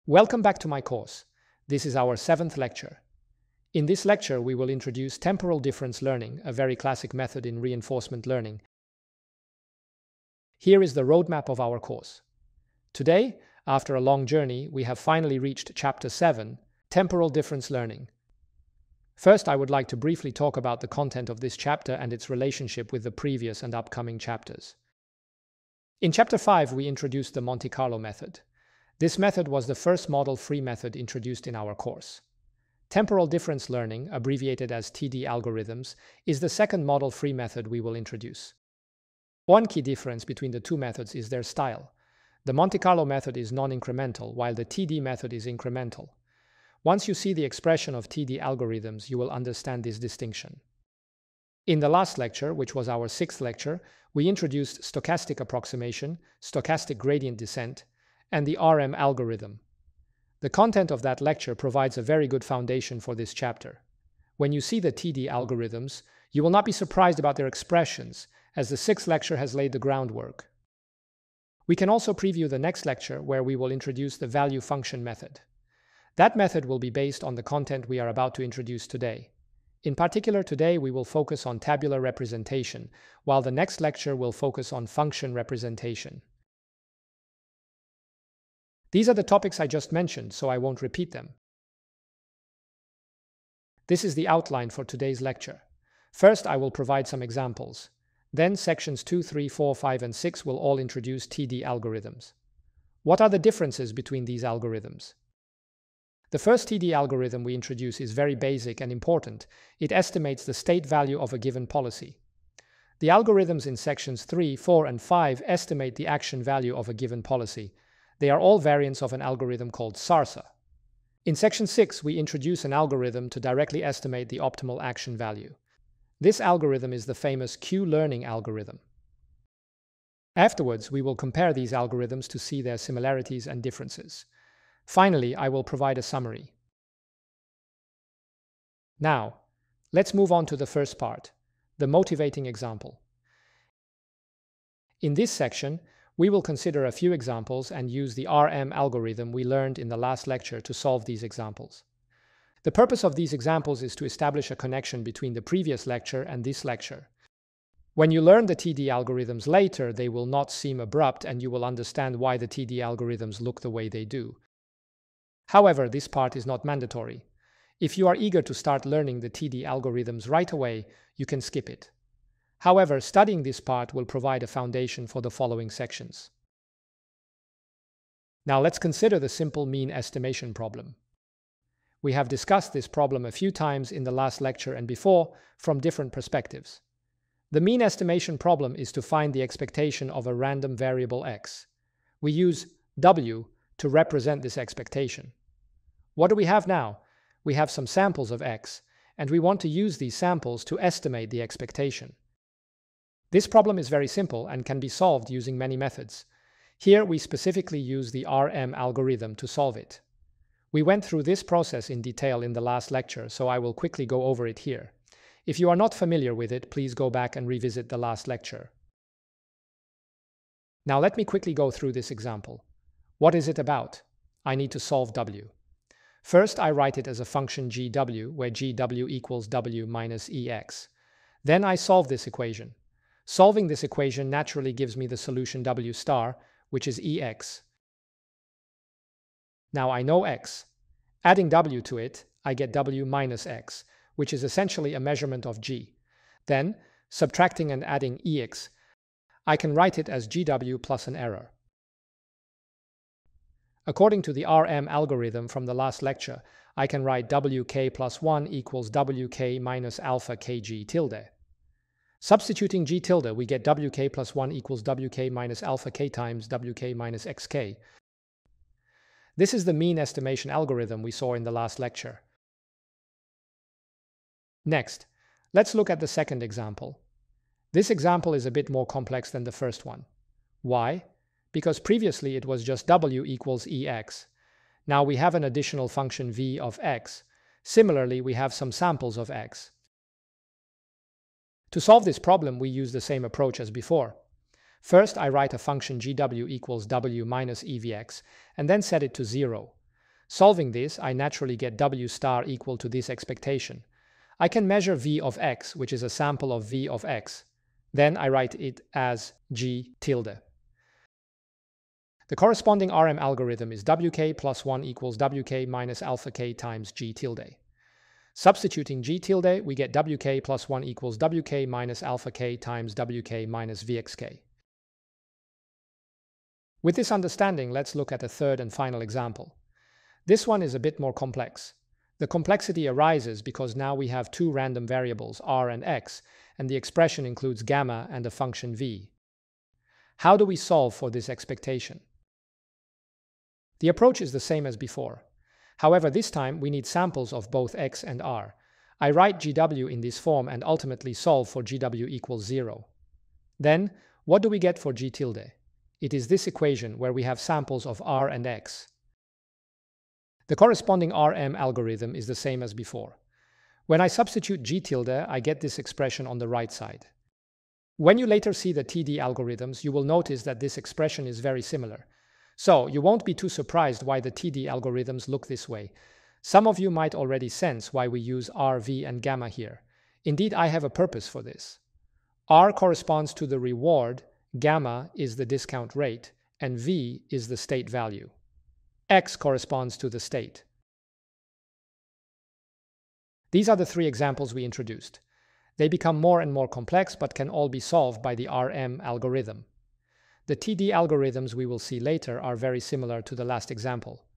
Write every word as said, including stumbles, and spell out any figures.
Welcome back to my course. This is our seventh lecture. In this lecture, we will introduce temporal difference learning, a very classic method in reinforcement learning. Here is the roadmap of our course. Today, after a long journey, we have finally reached Chapter seven, Temporal Difference Learning. First, I would like to briefly talk about the content of this chapter and its relationship with the previous and upcoming chapters. In Chapter five, we introduced the Monte Carlo method. This method was the first model-free method introduced in our course. Temporal difference learning, abbreviated as T D algorithms, is the second model-free method we will introduce. One key difference between the two methods is their style. The Monte Carlo method is non-incremental, while the T D method is incremental. Once you see the expression of T D algorithms, you will understand this distinction. In the last lecture, which was our sixth lecture, we introduced stochastic approximation, stochastic gradient descent, and the R M algorithm. The content of that lecture provides a very good foundation for this chapter. When you see the T D algorithms, you will not be surprised about their expressions, as the sixth lecture has laid the groundwork. We can also preview the next lecture, where we will introduce the value function method. That method will be based on the content we are about to introduce today. In particular, today we will focus on tabular representation, while the next lecture will focus on function representation. These are the topics I just mentioned, so I won't repeat them. This is the outline for today's lecture. First, I will provide some examples. Then sections two, three, four, five, and six will all introduce T D algorithms. What are the differences between these algorithms? The first T D algorithm we introduce is very basic and important. It estimates the state value of a given policy. The algorithms in sections three, four, and five estimate the action value of a given policy. They are all variants of an algorithm called SARSA. In section six, we introduce an algorithm to directly estimate the optimal action value. This algorithm is the famous Q-learning algorithm. Afterwards, we will compare these algorithms to see their similarities and differences. Finally, I will provide a summary. Now, let's move on to the first part, the motivating example. In this section, we will consider a few examples and use the R M algorithm we learned in the last lecture to solve these examples. The purpose of these examples is to establish a connection between the previous lecture and this lecture. When you learn the T D algorithms later, they will not seem abrupt and you will understand why the T D algorithms look the way they do. However, this part is not mandatory. If you are eager to start learning the T D algorithms right away, you can skip it. However, studying this part will provide a foundation for the following sections. Now let's consider the simple mean estimation problem. We have discussed this problem a few times in the last lecture and before from different perspectives. The mean estimation problem is to find the expectation of a random variable x. We use W to represent this expectation. What do we have now? We have some samples of x, and we want to use these samples to estimate the expectation. This problem is very simple and can be solved using many methods. Here we specifically use the R M algorithm to solve it. We went through this process in detail in the last lecture, so I will quickly go over it here. If you are not familiar with it, please go back and revisit the last lecture. Now let me quickly go through this example. What is it about? I need to solve W. First, I write it as a function G W, where G W equals W minus E X. Then I solve this equation. Solving this equation naturally gives me the solution W star, which is E X. Now I know X. Adding W to it, I get W minus X, which is essentially a measurement of G. Then, subtracting and adding E X, I can write it as G W plus an error. According to the R M algorithm from the last lecture, I can write W K plus one equals W K minus alpha K G tilde. Substituting G tilde, we get W K plus one equals W K minus alpha K times W K minus X K. This is the mean estimation algorithm we saw in the last lecture. Next, let's look at the second example. This example is a bit more complex than the first one. Why? Because previously it was just W equals E X. Now we have an additional function V of X. Similarly, we have some samples of X. To solve this problem, we use the same approach as before. First, I write a function G W equals W minus E V X, and then set it to zero. Solving this, I naturally get W star equal to this expectation. I can measure V of x, which is a sample of V of x. Then I write it as G tilde. The corresponding R M algorithm is W K plus one equals W K minus alpha K times G tilde. Substituting G tilde, we get W K plus one equals W K minus alpha K times W K minus V X K. With this understanding, let's look at a third and final example. This one is a bit more complex. The complexity arises because now we have two random variables, r and x, and the expression includes gamma and a function v. How do we solve for this expectation? The approach is the same as before. However, this time we need samples of both x and r. I write G W in this form and ultimately solve for G W equals zero. Then, what do we get for G tilde? It is this equation where we have samples of r and x. The corresponding R M algorithm is the same as before. When I substitute G tilde, I get this expression on the right side. When you later see the T D algorithms, you will notice that this expression is very similar. So, you won't be too surprised why the T D algorithms look this way. Some of you might already sense why we use R, V, and gamma here. Indeed, I have a purpose for this. R corresponds to the reward, gamma is the discount rate, and V is the state value. X corresponds to the state. These are the three examples we introduced. They become more and more complex but can all be solved by the R M algorithm. The T D algorithms we will see later are very similar to the last example.